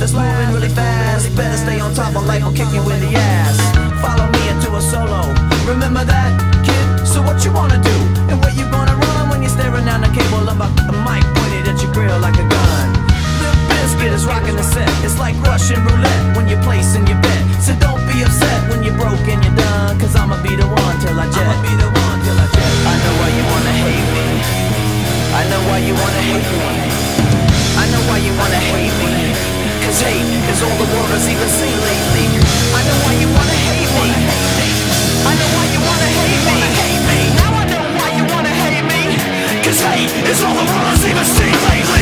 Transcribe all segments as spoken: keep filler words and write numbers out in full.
that's moving really fast. Better stay on top of life or kick you in the ass. Follow me into a solo. Remember that, kid? So what you wanna do? And where you gonna run when you're staring down the cable of a mic pointed at your grill like a gun? The biscuit is rocking the set. It's like Russian roulette when you're placing your bet. So don't be upset when you're broke and you're done, cause I'ma be the one till I jet. I'ma be the one till I jet. I know why you wanna hate me. I know why you wanna hate me. I know why you wanna hate me. Cause hate is all the world has even seen lately. I know why you wanna hate me. I know why you wanna hate me. Now I know why you wanna hate me. Cause hate is all the world has even seen lately.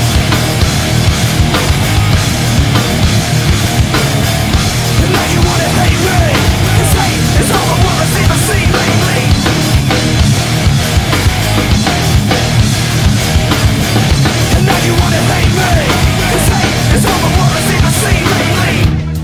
And now you wanna hate me. Cause hate is all the world has even seen lately. And now you wanna hate me. Cause hate is all the world has even seen lately.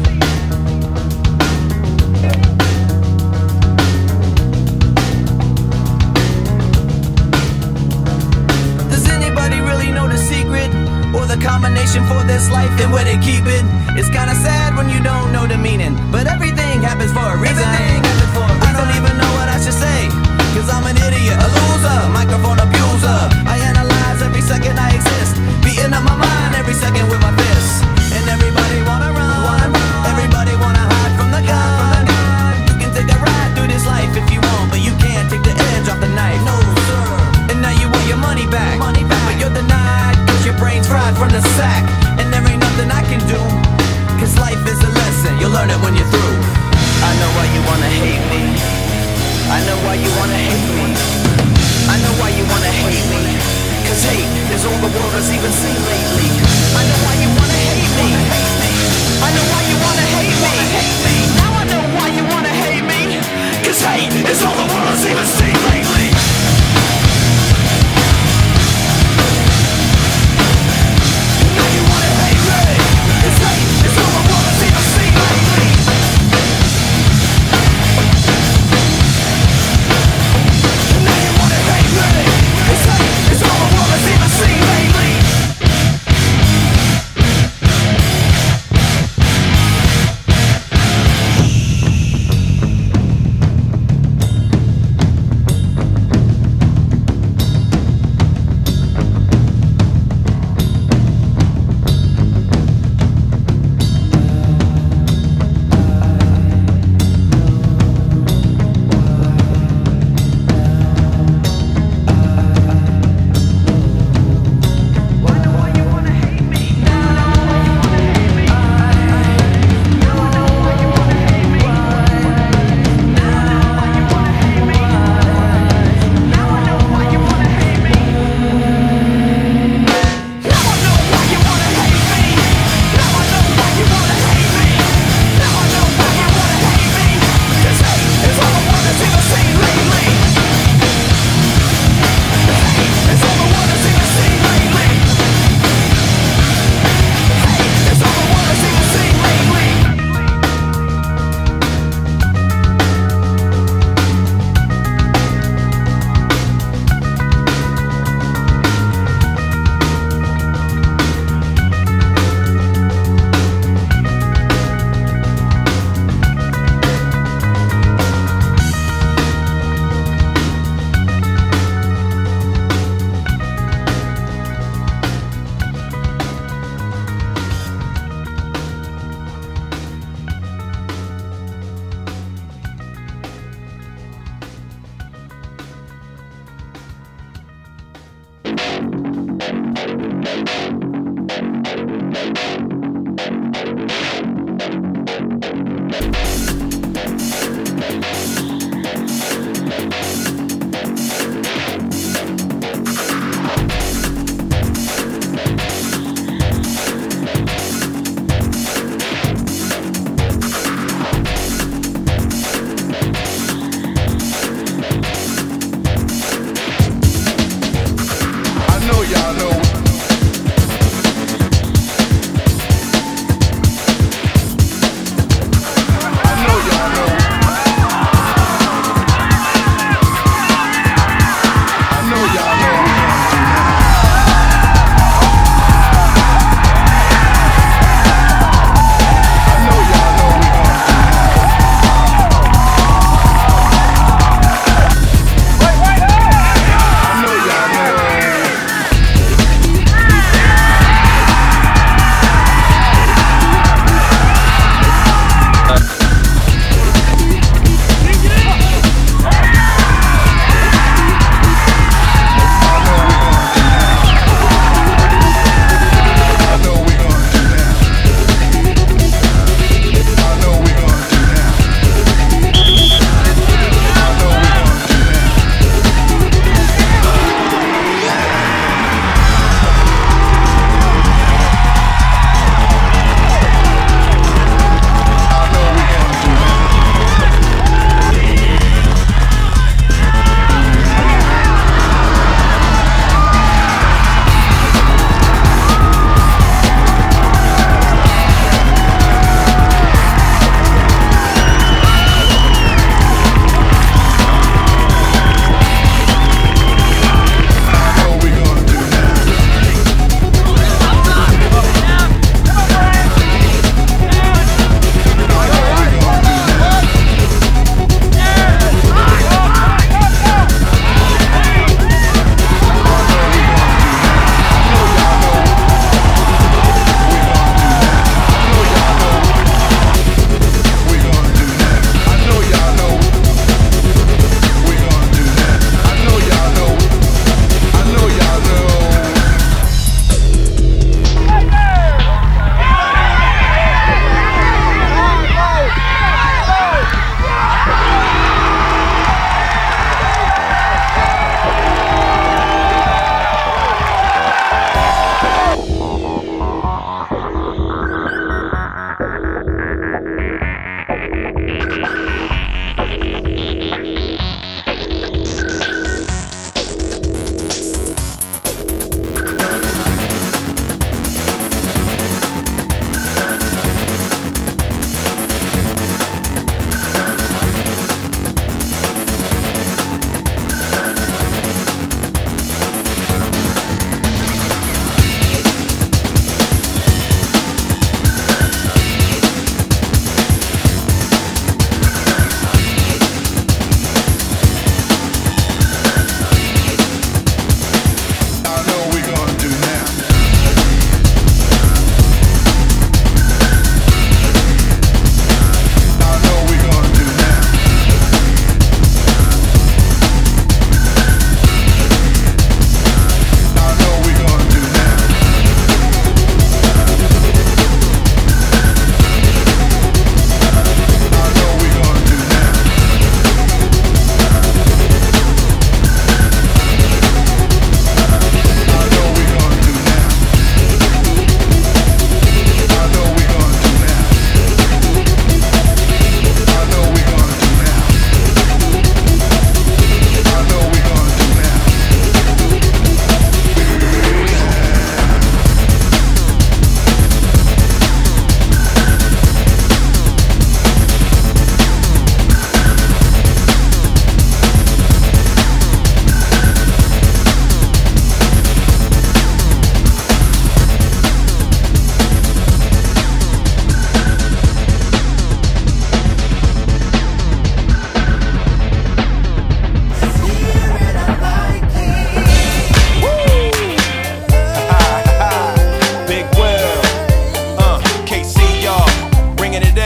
Does anybody really know the secret? Or the combination for this life and where they keep it? It's kinda sad when you don't know the meaning, but everything happens for a reason. I don't even know what I should say, cause I'm an idiot, a loser, microphone abuser. I analyze every second I exist, beating up my mind every second with my fists. And everybody wanna run, everybody wanna hide from the gun. You can take a ride through this life if you want, but you can't take the edge off the knife. No sir. And now you want your money back, money back. But you're denied, cause your brain's fried from the sack. And there ain't nothing I can do, cause life is a lesson, you'll learn it when you're through. I know why you wanna hate me. I know why you wanna hate me. I know why you wanna hate me. Cause hate is all the world has even seen lately. I know why you wanna hate me. I know why you wanna hate me. Now I know why you wanna hate me. Cause hate is all the world has even seen lately. Now you wanna hate me. Cause hate is all the world has even seen lately. Now you wanna hate me. Cause hate is all the world has even seen lately.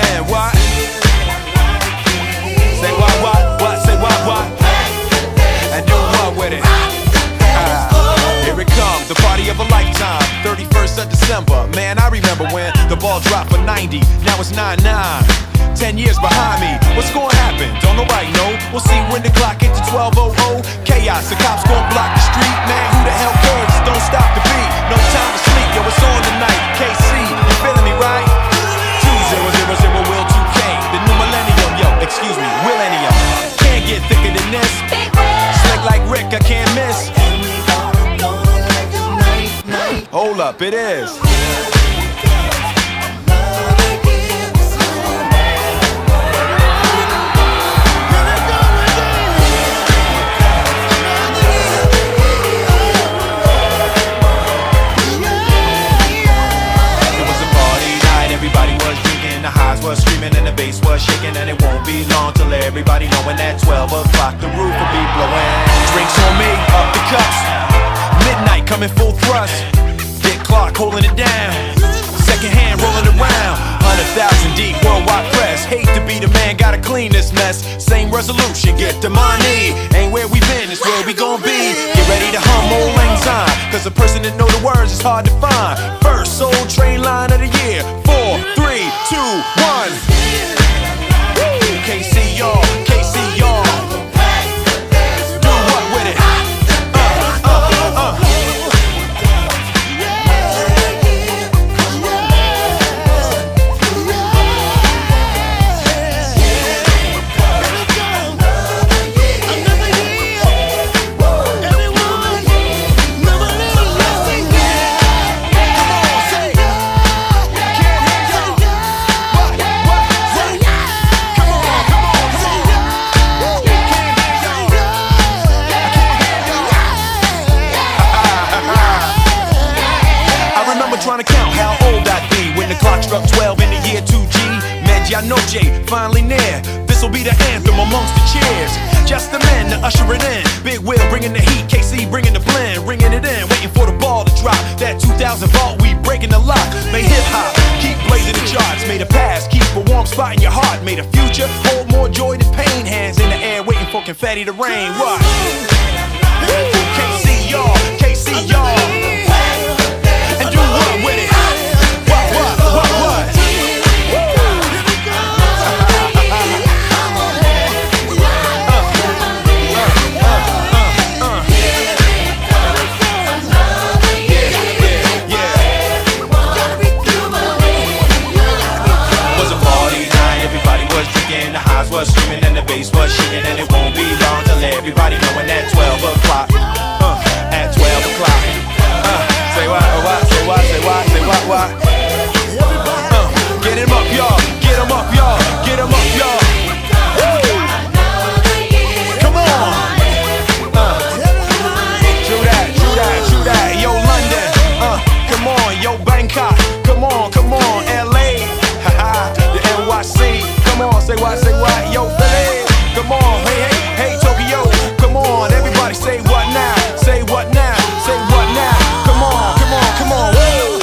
in. What? Say what, what, what, say what, what? And do what with it? Ah, here it comes, the party of a lifetime. thirty-first of December, man, I remember when the ball dropped for ninety. Now it's nine nine. Ten years behind me, what's gonna happen? Don't nobody know. We'll see when the clock hits to twelve oh oh. Chaos, the cops gonna block the street. Man, who the hell cares? Just don't stop the beat. No time to sleep, yo, it's on tonight. K C, you feeling me, right? Two zero zero zero will two K. The new millennium, yo, excuse me, millennium. Can't get thicker than this. Slick like Rick, I can't miss. Hold up, it is. Was screaming and the bass was shaking, and it won't be long till everybody knowing that twelve o'clock the roof will be blowing. Drinks on me, up the cups. Midnight coming full thrust. Big clock holding it down. Second hand rolling around. Hundred thousand deep, worldwide press. Hate to be the man, gotta clean this mess. Same resolution, get the money. Ain't where we been, it's where we gon' be. Get ready to hum old lang syne, cause a person that know the words is hard to find. First Soul Train line of the year. Four, three, two, one. K C y'all, K C y'all. Do what with it? Uh, uh, uh. Trying to count how old I'd be when the clock struck twelve in the year two G. Medianoche, finally near. This'll be the anthem amongst the cheers. Just the men to usher it in. Big Will bringing the heat, K C bringing the blend, ringing it in, waiting for the ball to drop. That two thousand vault, we breaking the lock. Made hip hop, keep blazing the charts. Made a past, keep a warm spot in your heart. Made a future, hold more joy than pain. Hands in the air, waiting for confetti to rain. What? K C y'all, K C y'all. And do what with it? What, what, what, what? Was screaming and the bass was shaking, and it won't be long till everybody knowing that twelve o'clock. Uh, at twelve o'clock. Uh, say what, uh, what, say what, say what, say what, what? Uh, get him up, y'all. Get him up, y'all. Get him up, y'all. Come on. Uh, true that, true that, true that. Yo, London. Uh, come on, yo, Bangkok. Come on, come on, L A. Haha, the N Y C. Come on, say what, say what, yo, Philly. Come on, hey, hey, hey, Tokyo. Come on, everybody say what now, say what now, say what now. Come on, come on, come on, woo.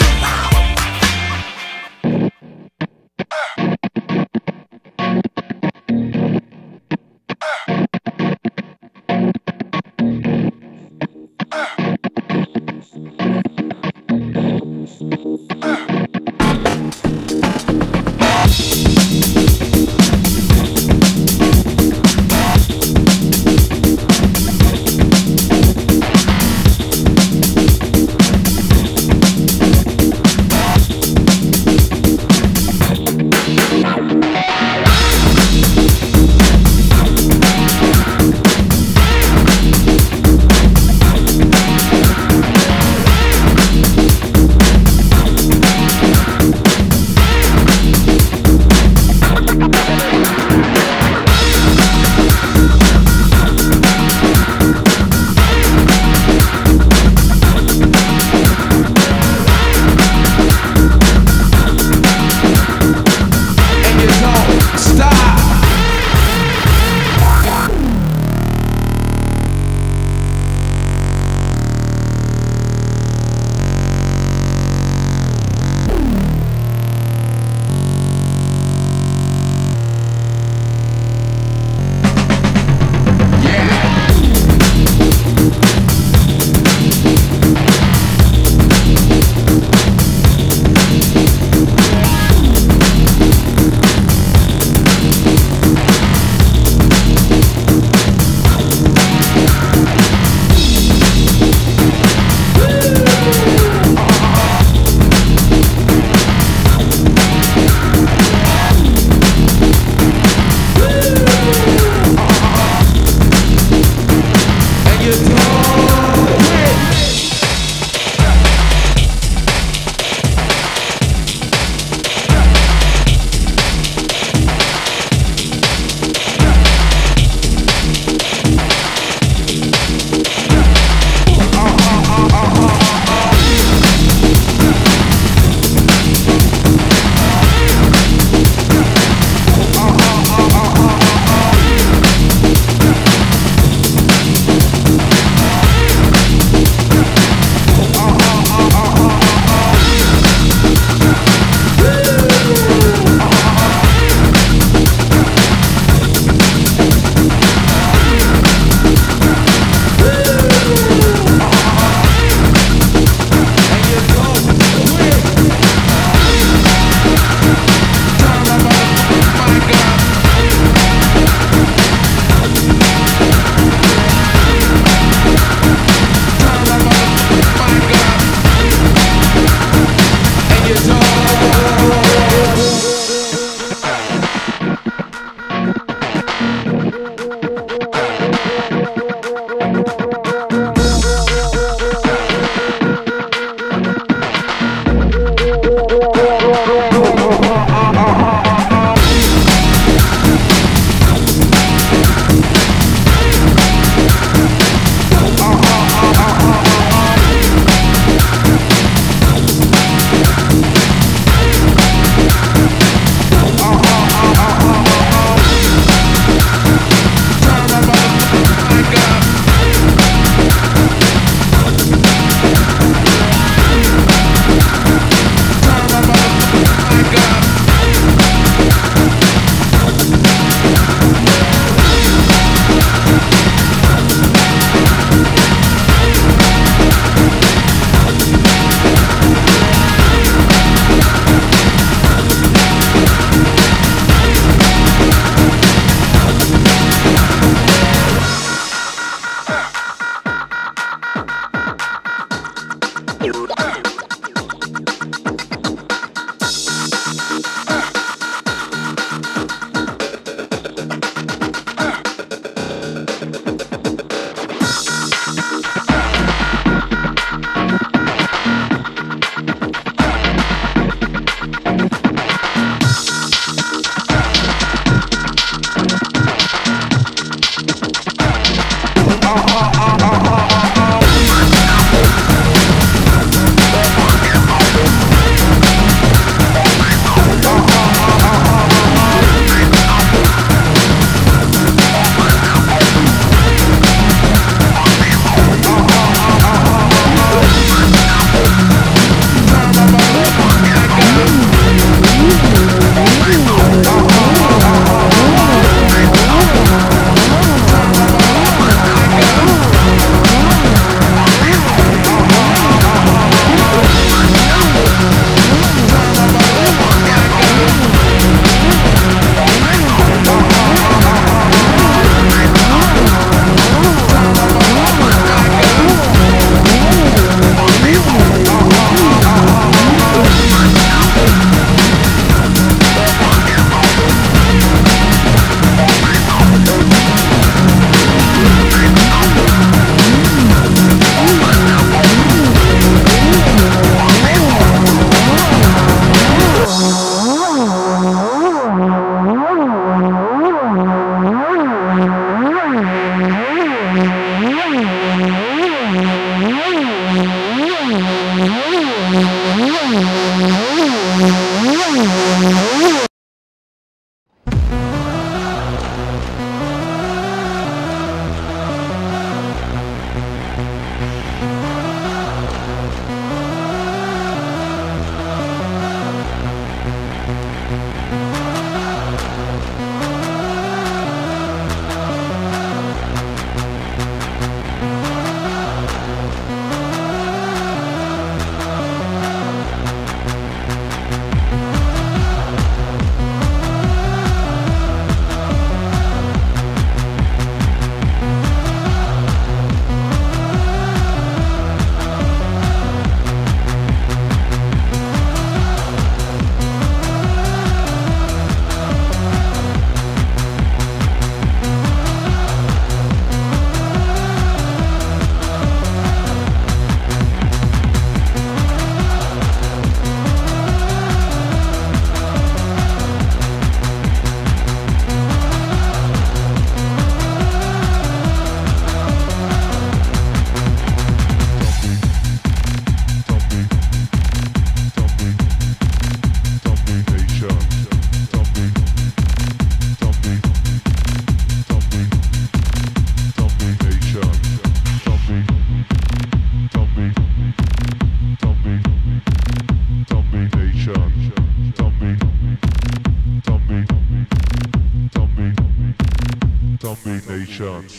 Domination.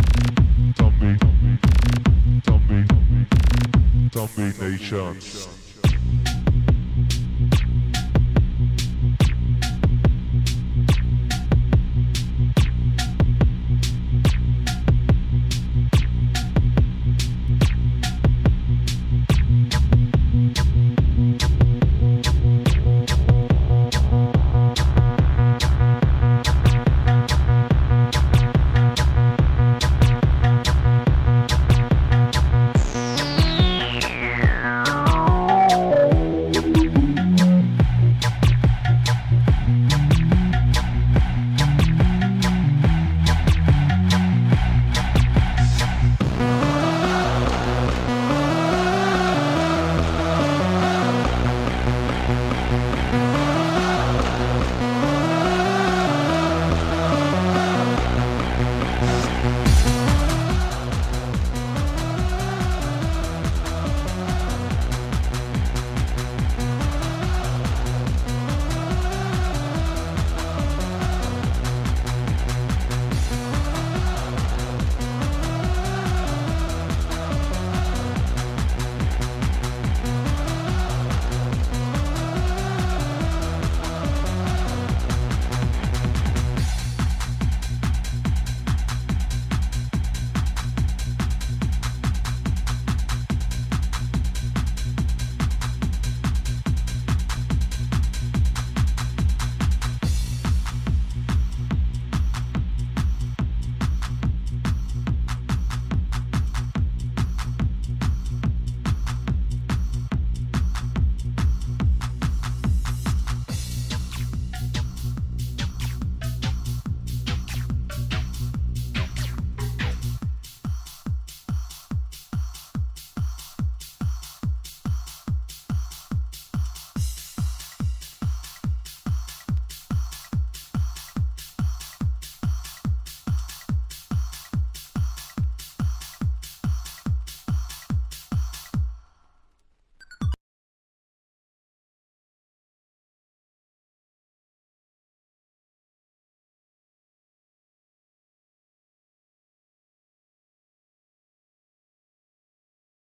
Domination.